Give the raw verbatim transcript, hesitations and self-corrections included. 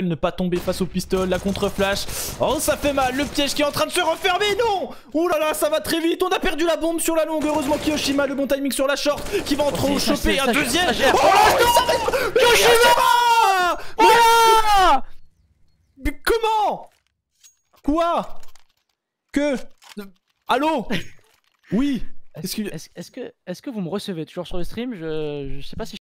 Ne pas tomber face au pistolet, la contre-flash. Oh, ça fait mal, le piège qui est en train de se refermer, non. Ouh là là, ça va très vite, on a perdu la bombe sur la longue. Heureusement Kiyoshima, le bon timing sur la short, qui va en trop choper un deuxième. Oh là non, Kiyoshima. Voilà. Mais comment? Quoi? Que? Allô? Oui. Est-ce que, est-ce que, est-ce que vous me recevez toujours sur le stream? Je, je sais pas si